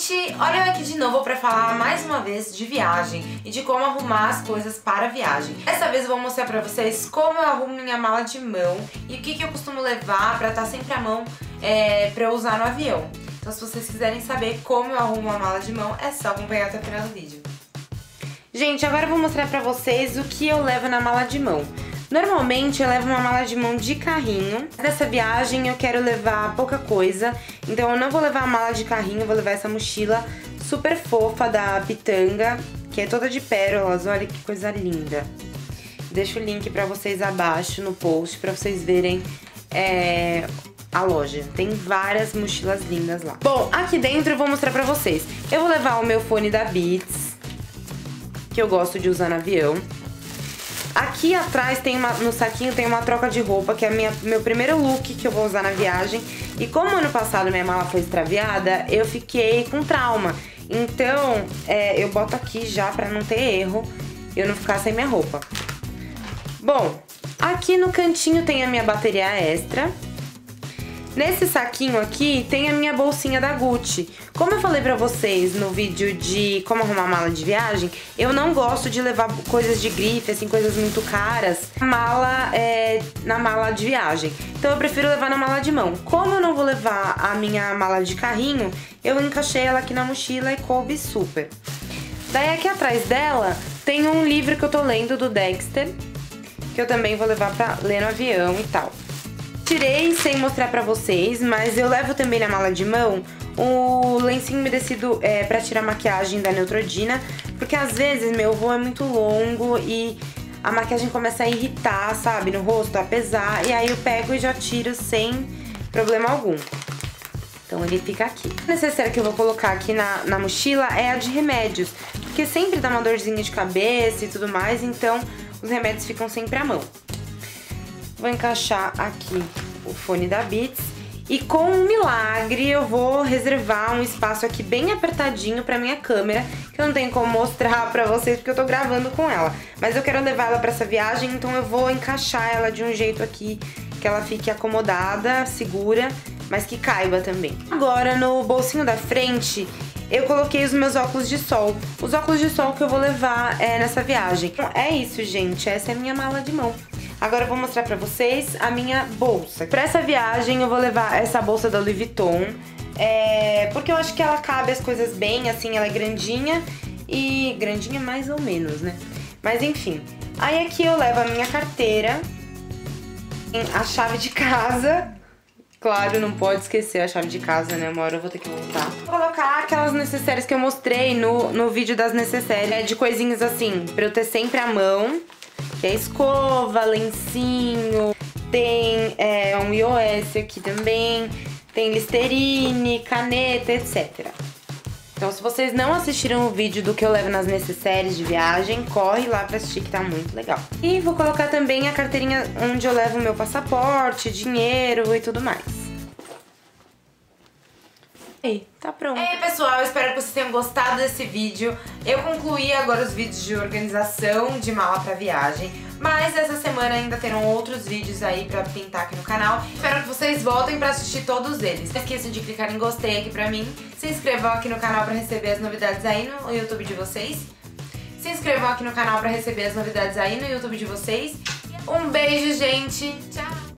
gente, olha eu aqui de novo pra falar mais uma vez de viagem e de como arrumar as coisas para a viagem. Dessa vez eu vou mostrar pra vocês como eu arrumo minha mala de mão e o que eu costumo levar pra estar sempre à mão pra eu usar no avião. Então se vocês quiserem saber como eu arrumo uma mala de mão, é só acompanhar até o final do vídeo. Gente, agora eu vou mostrar pra vocês o que eu levo na mala de mão. Normalmente eu levo uma mala de mão de carrinho. Nessa viagem eu quero levar pouca coisa, então eu não vou levar a mala de carrinho, eu vou levar essa mochila super fofa da Pitanga, que é toda de pérolas, olha que coisa linda. Deixo o link pra vocês abaixo no post, pra vocês verem a loja. Tem várias mochilas lindas lá. Bom, aqui dentro eu vou mostrar pra vocês. Eu vou levar o meu fone da Beats, que eu gosto de usar no avião. Aqui atrás no saquinho tem uma troca de roupa, que é meu primeiro look que eu vou usar na viagem. E como ano passado minha mala foi extraviada, eu fiquei com trauma. Então, eu boto aqui já pra não ter erro, eu não ficar sem minha roupa. Bom, aqui no cantinho tem a minha bateria extra. Nesse saquinho aqui tem a minha bolsinha da Gucci. Como eu falei pra vocês no vídeo de como arrumar mala de viagem, eu não gosto de levar coisas de grife, assim, coisas muito caras na mala de viagem. Então eu prefiro levar na mala de mão. Como eu não vou levar a minha mala de carrinho, eu encaixei ela aqui na mochila e coube super. Daí aqui atrás dela tem um livro que eu tô lendo do Dexter, que eu também vou levar pra ler no avião e tal. Tirei sem mostrar pra vocês, mas eu levo também na mala de mão o lencinho umedecido pra tirar maquiagem da Neutrogena, porque às vezes meu voo é muito longo e a maquiagem começa a irritar, sabe, no rosto, a pesar, e aí eu pego e já tiro sem problema algum. Então ele fica aqui. A necessaire que eu vou colocar aqui na mochila é a de remédios, porque sempre dá uma dorzinha de cabeça e tudo mais, então os remédios ficam sempre à mão. Vou encaixar aqui o fone da Beats e com um milagre eu vou reservar um espaço aqui bem apertadinho pra minha câmera, que eu não tenho como mostrar pra vocês porque eu tô gravando com ela. Mas eu quero levar ela pra essa viagem, então eu vou encaixar ela de um jeito aqui que ela fique acomodada, segura, mas que caiba também. Agora no bolsinho da frente eu coloquei os meus óculos de sol. Os óculos de sol que eu vou levar nessa viagem. Então, é isso, gente. Essa é a minha mala de mão. Agora eu vou mostrar pra vocês a minha bolsa. Pra essa viagem eu vou levar essa bolsa da Louis Vuitton, porque eu acho que ela cabe as coisas bem, assim, ela é grandinha e... grandinha mais ou menos, né? Mas enfim. Aí aqui eu levo a minha carteira, a chave de casa. Claro, não pode esquecer a chave de casa, né? Uma hora eu vou ter que voltar. Vou colocar aquelas necessaires que eu mostrei no vídeo das necessaires, de coisinhas assim, pra eu ter sempre à mão. Que é escova, lencinho, tem um iOS aqui também, tem Listerine, caneta, etc. Então se vocês não assistiram o vídeo do que eu levo nas necessaires de viagem, corre lá pra assistir que tá muito legal. E vou colocar também a carteirinha onde eu levo o meu passaporte, dinheiro e tudo mais. Aí, tá pronto. E aí, pessoal, eu espero que vocês tenham gostado desse vídeo. Eu concluí agora os vídeos de organização de mala pra viagem, mas essa semana ainda terão outros vídeos aí pra pintar aqui no canal. Espero que vocês voltem pra assistir todos eles. Não esqueçam de clicar em gostei aqui pra mim. Se inscrevam aqui no canal pra receber as novidades aí no YouTube de vocês. Se inscrevam aqui no canal pra receber as novidades aí no YouTube de vocês. Um beijo, gente. Tchau!